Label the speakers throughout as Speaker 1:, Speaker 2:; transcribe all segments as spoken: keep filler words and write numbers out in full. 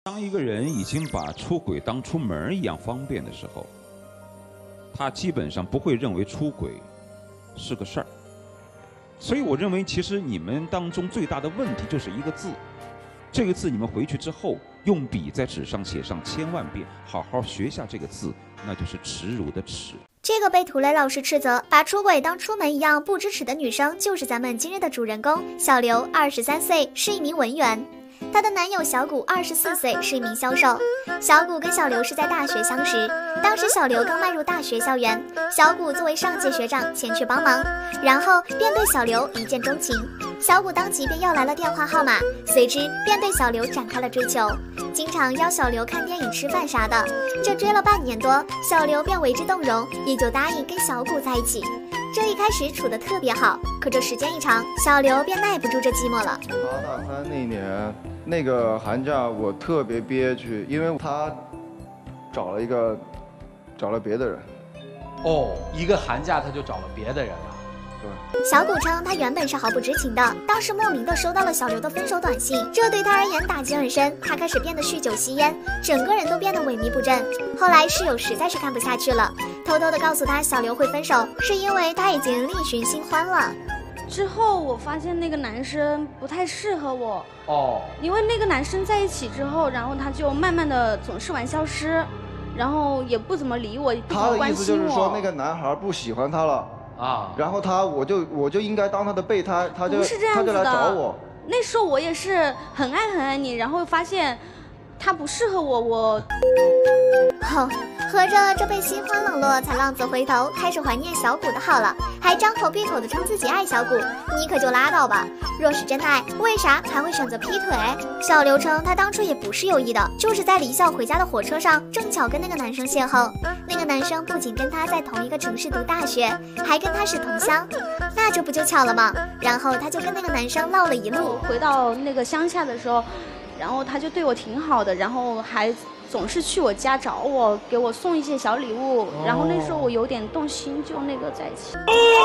Speaker 1: 当一个人已经把出轨当出门一样方便的时候，他基本上不会认为出轨是个事儿。所以我认为，其实你们当中最大的问题就是一个字，这个字你们回去之后用笔在纸上写上千万遍，好好学下这个字，那就是耻辱的耻。
Speaker 2: 这个被涂磊老师斥责把出轨当出门一样不知耻的女生，就是咱们今日的主人公小刘，二十三岁，是一名文员。她的男友小谷二十四岁，是一名销售。小谷跟小刘是在大学相识，当时小刘刚迈入大学校园，小谷作为上届学长前去帮忙，然后便对小刘一见钟情。小谷当即便要来了电话号码，随之便对小刘展开了追求，经常邀小刘看电影、吃饭啥的。这追了半年多，小刘便为之动容，也就答应跟小谷在一起。这一开始处得特别好，可这时间一长，小刘便耐不住这寂寞了。
Speaker 3: 他大三那年，那个寒假我特别憋屈，因为他找了一个，找了别的人。
Speaker 4: 哦，一个寒假他就找了别的人了。
Speaker 2: 小谷称他原本是毫不知情的，当时莫名的收到了小刘的分手短信，这对他而言打击很深，他开始变得酗酒吸烟，整个人都变得萎靡不振。后来室友实在是看不下去了，偷偷的告诉他小刘会分手，是因为他已经另寻新欢了。
Speaker 5: 之后我发现那个男生不太适合我
Speaker 4: 哦，
Speaker 5: 因为那个男生在一起之后，然后他就慢慢的总是玩消失，然后也不怎么理我，不怎么关心我。
Speaker 3: 他的意思就是说那个男孩不喜欢他了。啊，然后他我就我就应该当他的备胎，他就他就来找我。
Speaker 5: 那时候我也是很爱很爱你，然后发现他不适合我，我。
Speaker 2: 哦，合着这被新欢冷落，才浪子回头，开始怀念小谷的好了，还张口闭口的称自己爱小谷，你可就拉倒吧！若是真爱，为啥还会选择劈腿？小刘称他当初也不是有意的，就是在离校回家的火车上，正巧跟那个男生邂逅。那个男生不仅跟他在同一个城市读大学，还跟他是同乡，那这不就巧了吗？然后他就跟那个男生唠了一路。
Speaker 5: 回到那个乡下的时候，然后他就对我挺好的，然后还总是去我家找我，给我送一些小礼物，哦、然后那时候我有点动心，就那个在一起。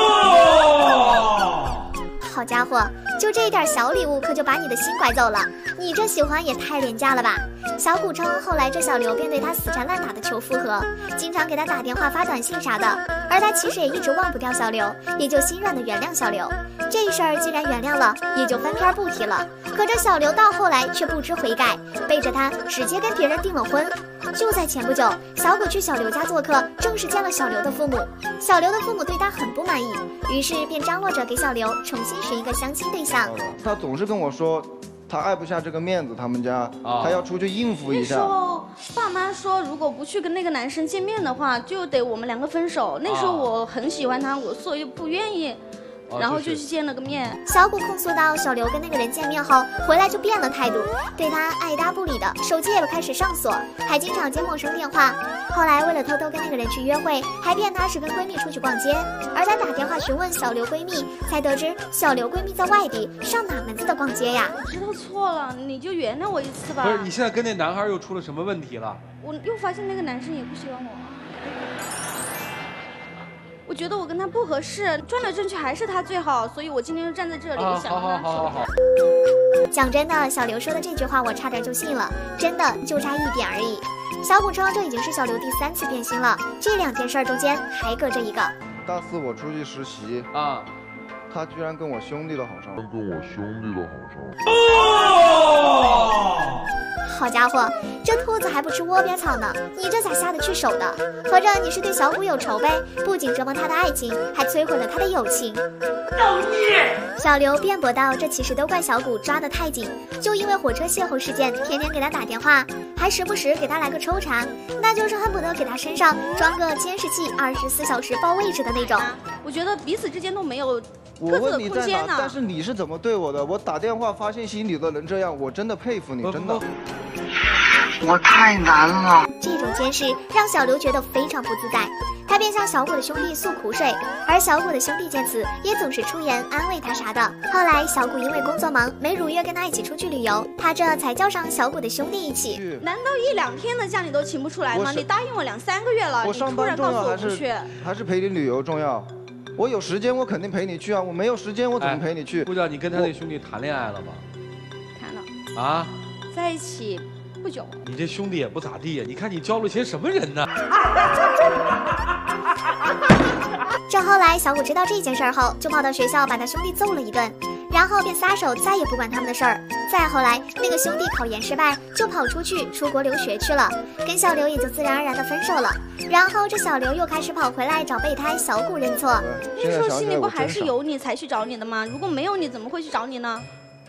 Speaker 2: 哦、好家伙，就这一点小礼物可就把你的心拐走了，你这喜欢也太廉价了吧！小谷称后来这小刘便对他死缠烂打的求复合，经常给他打电话发短信啥的，而他其实也一直忘不掉小刘，也就心软的原谅小刘。这事儿既然原谅了，也就翻篇不提了。可这小刘到后来却不知悔改，背着他直接跟别人订了婚。就在前不久，小谷去小刘家做客，正是见了小刘的父母。小刘的父母对他很不满意，于是便张罗着给小刘重新寻一个相亲对象。
Speaker 3: 他总是跟我说他爱不下这个面子，他们家、哦、他要出去应付一下。
Speaker 5: 那时候爸妈说如果不去跟那个男生见面的话，就得我们两个分手。那时候我很喜欢他，我所以不愿意，然后就去见了个面。
Speaker 2: 小谷控诉到，小刘跟那个人见面后回来就变了态度，对他爱搭不理的，手机也开始上锁，还经常接陌生电话。后来为了偷偷跟那个人去约会，还骗他是跟闺蜜出去逛街。而她打电话询问小刘闺蜜，才得知小刘闺蜜在外地，上哪门子的逛街呀？
Speaker 5: 我知道错了，你就原谅我一次吧。
Speaker 4: 不是，你现在跟那男孩又出了什么问题了？
Speaker 5: 我又发现那个男生也不喜欢我。我觉得我跟他不合适，转来转去还是他最好，所以我今天就站在这里，啊、想跟他说。
Speaker 2: 讲真的，小刘说的这句话我差点就信了，真的就差一点而已。小谷称这已经是小刘第三次变心了，这两件事中间还隔着一个。
Speaker 3: 大四我出去实习啊，他居然跟我兄弟都好上，跟我兄弟都好上。
Speaker 2: 哦好家伙，这兔子还不吃窝边草呢，你这咋下得去手的？合着你是对小谷有仇呗？不仅折磨他的爱情，还摧毁了他的友情。造孽！小刘辩驳道，这其实都怪小谷抓得太紧，就因为火车邂逅事件，天天给他打电话，还时不时给他来个抽查，那就是恨不得给他身上装个监视器，二十四小时报位置的那种。
Speaker 5: 我觉得彼此之间都没有
Speaker 3: 我问你在哪，但是你是怎么对我的？我打电话发信息你都能这样，我真的佩服你，真的。
Speaker 2: 我太难了。这种监视让小刘觉得非常不自在，他便向小谷的兄弟诉苦水，而小谷的兄弟见此也总是出言安慰他啥的。后来小谷因为工作忙，没如约跟他一起出去旅游，他这才叫上小谷的兄弟一起。
Speaker 5: 难道一两天的假你都请不出来吗？你答应我两三个月了，
Speaker 3: 我上班重要还是还是陪你旅游重要？我有时间我肯定陪你去啊，我没有时间我怎么陪你去？
Speaker 4: 不知道你跟他那兄弟谈恋爱了吗？
Speaker 5: 谈了
Speaker 4: 啊，
Speaker 5: 在一起不久。
Speaker 4: 你这兄弟也不咋地呀，你看你交了些什么人呢？
Speaker 2: 这后来小谷知道这件事后，就跑到学校把他兄弟揍了一顿，然后便撒手再也不管他们的事儿。再后来，那个兄弟考研失败，就跑出去出国留学去了，跟小刘也就自然而然的分手了。然后这小刘又开始跑回来找备胎小谷认错。
Speaker 5: 那时候心里不还是有你才去找你的吗？如果没有你，怎么会去找你呢？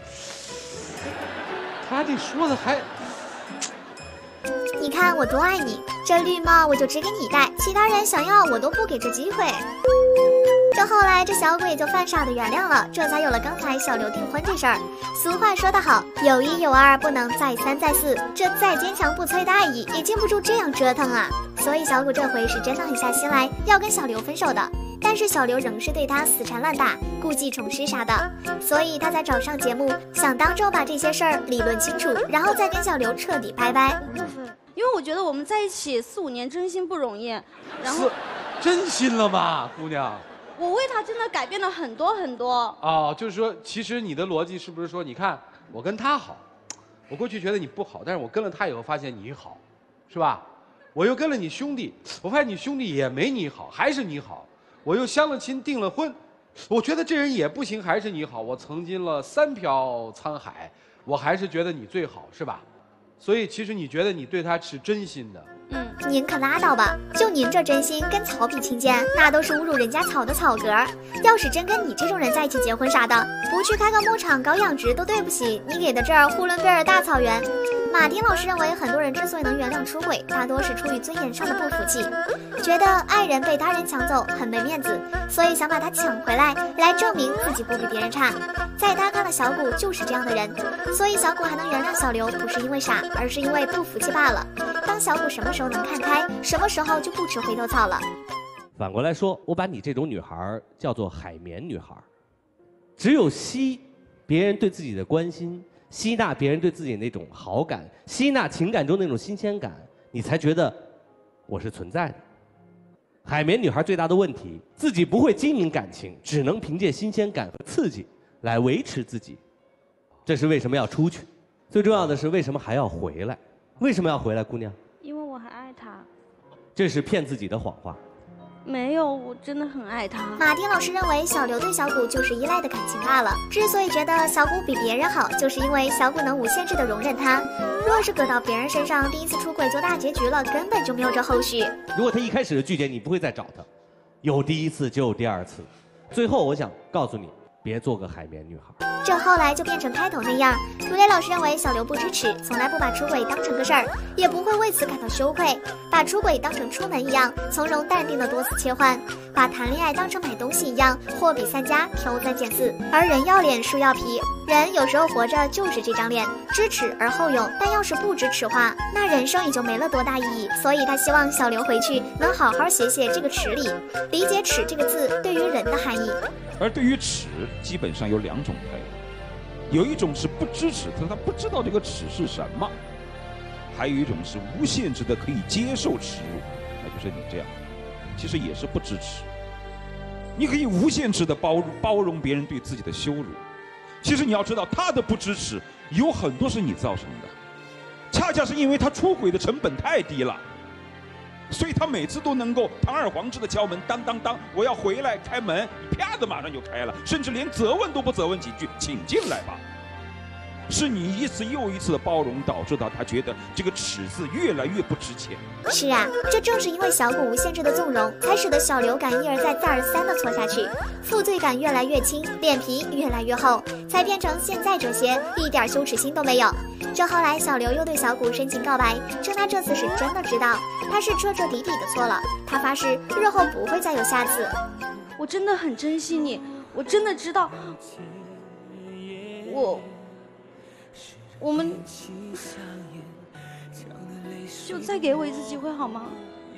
Speaker 4: 他这说的还……
Speaker 2: 你看我多爱你，这绿帽我就只给你戴，其他人想要我都不给这机会。这后来这小鬼就犯傻的原谅了，这才有了刚才小刘订婚这事儿。俗话说得好，有一有二不能再三再四，这再坚强不催的爱意也经不住这样折腾啊。所以小谷这回是真的狠下心来要跟小刘分手的，但是小刘仍是对他死缠烂打，故技重施啥的，所以他才找上节目，想当众把这些事儿理论清楚，然后再跟小刘彻底拜拜。
Speaker 5: 因为我觉得我们在一起四五年真心不容易，然后
Speaker 4: 真心了吗，姑娘？
Speaker 5: 我为他真的改变了很多很多。
Speaker 4: 哦，就是说，其实你的逻辑是不是说，你看我跟他好，我过去觉得你不好，但是我跟了他以后发现你好，是吧？我又跟了你兄弟，我发现你兄弟也没你好，还是你好。我又相了亲，订了婚，我觉得这人也不行，还是你好。我曾经了三瓢沧海，我还是觉得你最好，是吧？所以其实你觉得你对他是真心的。
Speaker 2: 嗯，您可拉倒吧！就您这真心跟草比亲贱，那都是侮辱人家草的草格。要是真跟你这种人在一起结婚啥的，不去开个牧场搞养殖都对不起你给的这儿呼伦贝尔大草原。马丁老师认为，很多人之所以能原谅出轨，大多是出于尊严上的不服气，觉得爱人被他人抢走很没面子，所以想把他抢回来，来证明自己不比别人差。在他看的小谷就是这样的人，所以小谷还能原谅小刘，不是因为傻，而是因为不服气罢了。当小谷什么时候能看开，什么时候就不吃回头草了。
Speaker 6: 反过来说，我把你这种女孩叫做海绵女孩，只有吸别人对自己的关心，吸纳别人对自己那种好感，吸纳情感中那种新鲜感，你才觉得我是存在的。海绵女孩最大的问题，自己不会经营感情，只能凭借新鲜感和刺激来维持自己。这是为什么要出去？最重要的是为什么还要回来？为什么要回来，姑娘？
Speaker 5: 因为我还爱他。
Speaker 6: 这是骗自己的谎话。
Speaker 5: 没有，我真的很爱他。
Speaker 2: 马丁老师认为，小刘对小谷就是依赖的感情罢了。之所以觉得小谷比别人好，就是因为小谷能无限制的容忍他。若是搁到别人身上，第一次出轨就大结局了，根本就没有这后续。
Speaker 6: 如果他一开始就拒绝你，不会再找他。有第一次就有第二次。最后，我想告诉你，别做个海绵女孩。
Speaker 2: 这后来就变成开头那样。涂磊老师认为小刘不支持，从来不把出轨当成个事儿，也不会为此感到羞愧，把出轨当成出门一样，从容淡定的多次切换，把谈恋爱当成买东西一样，货比三家，挑三拣四。而人要脸，树要皮，人有时候活着就是这张脸，支持而后勇。但要是不支持话，那人生也就没了多大意义。所以他希望小刘回去能好好写写这个耻理，理解耻这个字对于人的含义。
Speaker 1: 而对于耻，基本上有两种态度，有一种是不支持他，他不知道这个耻是什么；还有一种是无限制的可以接受耻辱，那就是你这样，其实也是不支持。你可以无限制的包包容别人对自己的羞辱，其实你要知道，他的不支持有很多是你造成的，恰恰是因为他出轨的成本太低了。所以他每次都能够堂而皇之的敲门，当当当，我要回来开门，啪的马上就开了，甚至连责问都不责问几句，请进来吧。是你一次又一次的包容，导致到他觉得这个耻字越来越不值钱。
Speaker 2: 是啊，这正是因为小谷无限制的纵容，才使得小刘敢一而再再而三的错下去，负罪感越来越轻，脸皮越来越厚，才变成现在这些，一点羞耻心都没有。这后来小刘又对小谷深情告白，称他这次是真的知道他是彻彻底底的错了，他发誓日后不会再有下次。
Speaker 5: 我真的很珍惜你，我真的知道，我我们就再给我一次机会好吗？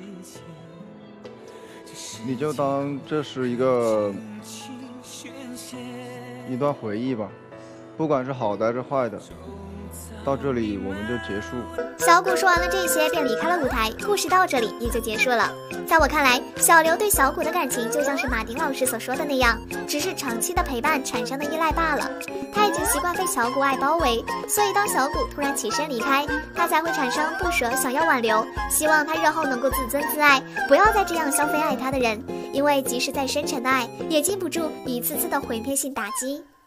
Speaker 3: 你就当这是一个一段回忆吧。 不管是好的还是坏的，到这里我们就结束。
Speaker 2: 小谷说完了这些，便离开了舞台，故事到这里也就结束了。在我看来，小刘对小谷的感情就像是马丁老师所说的那样，只是长期的陪伴产生的依赖罢了。他已经习惯被小谷爱包围，所以当小谷突然起身离开，他才会产生不舍，想要挽留，希望他日后能够自尊自爱，不要再这样消费爱他的人，因为即使再深沉的爱，也经不住一次次的毁灭性打击。